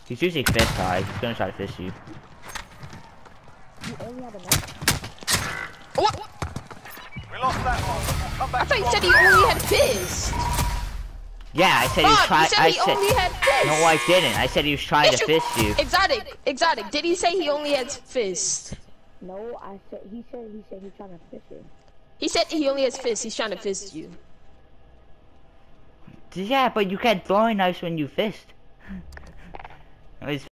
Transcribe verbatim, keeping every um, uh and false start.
He's using fist high. He's gonna try to fist you. You only have a knife? What? We lost that one, but we'll come back. I thought you said he only had fist. Yeah, I said he was Fuck, trying. you said I he said only had fist. no, I didn't. I said he was trying Yes, to you- fist you. Exotic, exotic. Did he say he only had fist? No, I said he said he said he's trying to fish it. He said he only has fist. He's trying to fist you. Yeah, but you get throwing knives when you fist. It was